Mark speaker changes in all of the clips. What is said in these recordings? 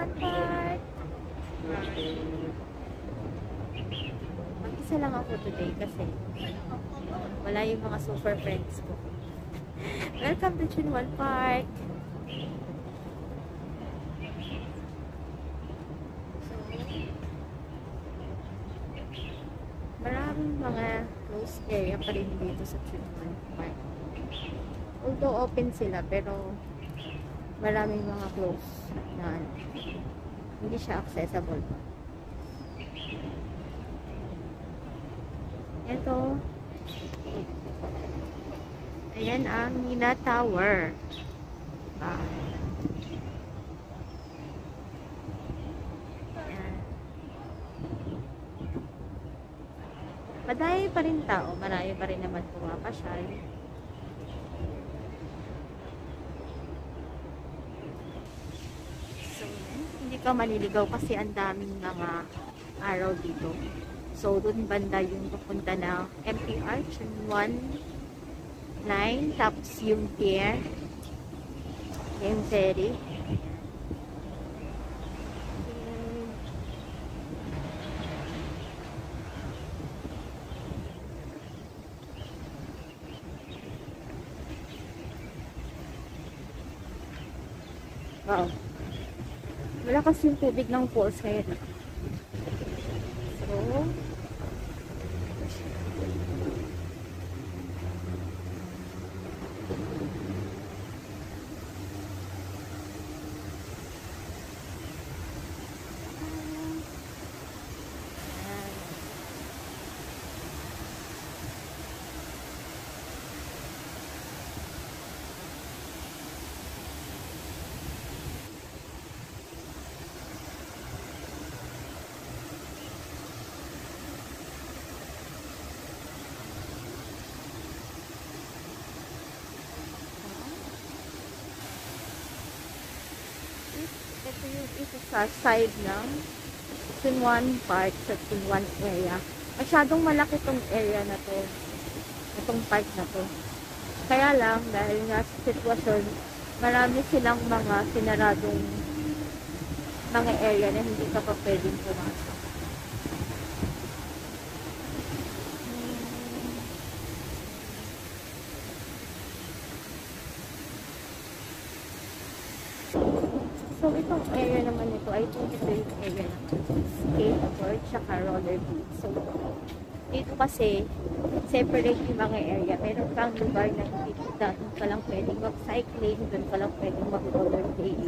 Speaker 1: Wan Park. Mag-isa lang ako today kasi wala yung mga super friends ko. Welcome to Tsuen Wan Park. Maraming mga closed area pa rin dito sa Tsuen Wan Park. Although open sila, pero maraming mga close na hindi siya accessible pa. Ito. Ayan ang Nina Tower. Ayan. Madami pa rin tao. Marami pa rin naman pumapasyal. So, hindi ka maliligaw kasi ang daming mga araw dito. So, dun banda yung pupunta na MTR, Tsuen Wan line, tapos yung pier, yung ferry. Wow. Malakas yung tubig ng falls ngayon. So, ito yung isa sa side ng Tsuen Wan Park sa Tsuen Wan Area. Masyadong malaki tong area na to. Itong park na to. Kaya lang, dahil nga sa sitwasyon, marami silang mga sinaradong mga area na hindi ka pa pwedeng pumasok. So, itong area naman ito, I think ito yung area ng skateboard tsaka rollerblade. So, dito kasi, separate yung mga area. Meron kang lugar na dito ka lang pwedeng mag-cycling, doon ka lang pwedeng mag-rollerblade.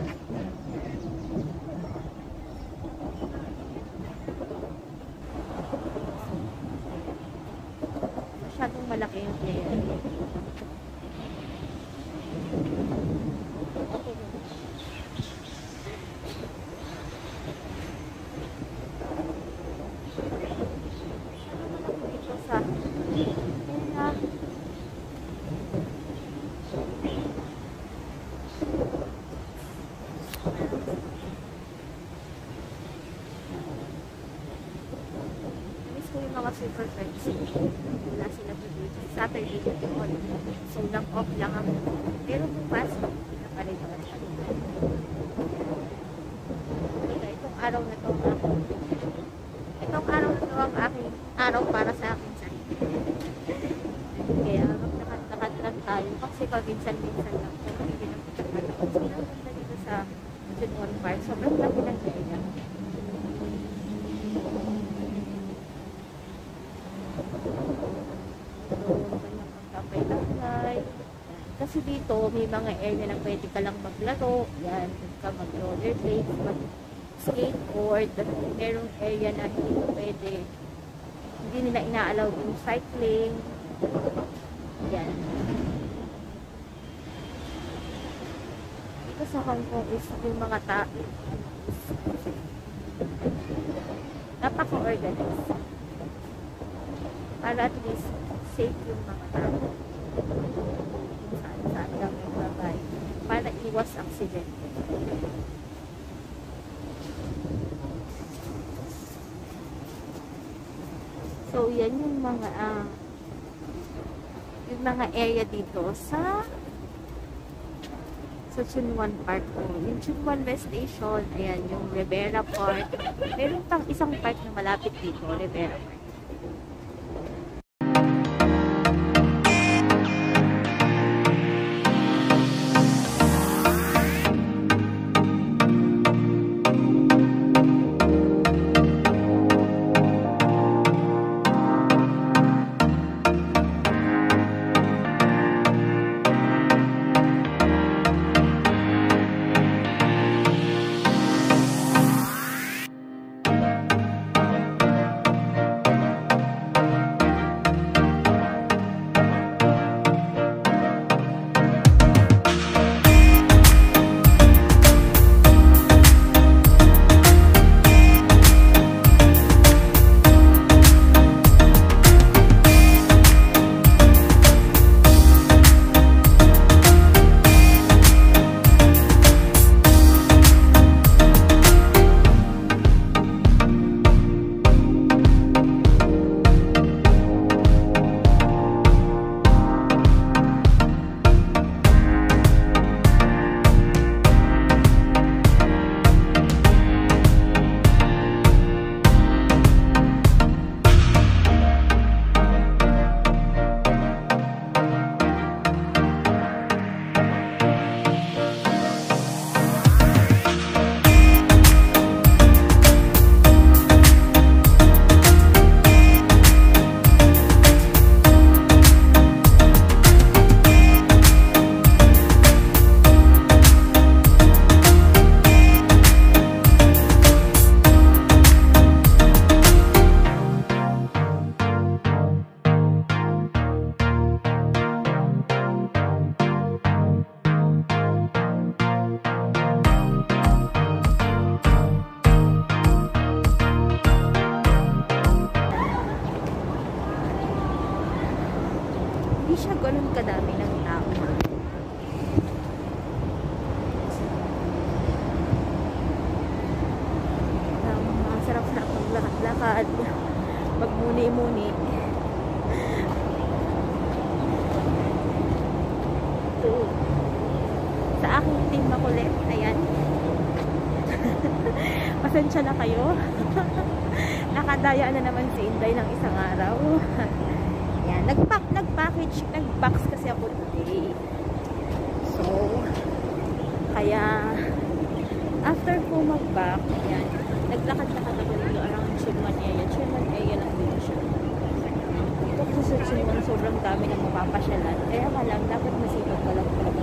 Speaker 1: Masyadong malaki yung area. Yung mga super friends, wala sila today. Saturday na yun. So, off lang ako. Pero bukas, hindi pa rin naman siya. Itong araw na to, itong araw na to ang aking araw para sa akin sarili. Kaya, maglakat-lakat lang tayo. Kasi paminsan-minsan lang. Pero hindi lang ito. So, napunta dito sa Tsuen Wan Park. Sobrang laki ng area. Kasi dito, may mga area na pwede ka lang maglaro. Yan, pwede ka mag-rollerblade, mag-skateboard. Merong area na hindi pwede. Hindi nila ina-allow yung cycling. Yan. Dito sa Hongkong is yung mga tao. Napaka-organized. Para at least safe yung mga tao. Saan lang yung babay. Para iwas accident. So, yan yung mga area dito sa sa Tsuen Wan Park po. Yung Tsuen Wan West Station, ayan, yung Rivera Park. Meron pang isang park na malapit dito, Rivera Park. Hindi siya ganun kadami ng tao. Masarap-sarap maglakad-lakad, magmuni-muni. Ito, sa aking team makulit, ayan. Pasensya na kayo. Nakadaya na naman si Inday ng isang araw. Ayan, nag-box kasi ako today. So, kaya, after ko mag-back, ayan, naglakad-lakad ako dito around Tsuen Wan Area. Tsuen Wan Area lang dito siya. Dito kasi sa Tsuen Wan, sobrang dami ng mapapasyalan. Kaya ka lang, dapat masipag ka lang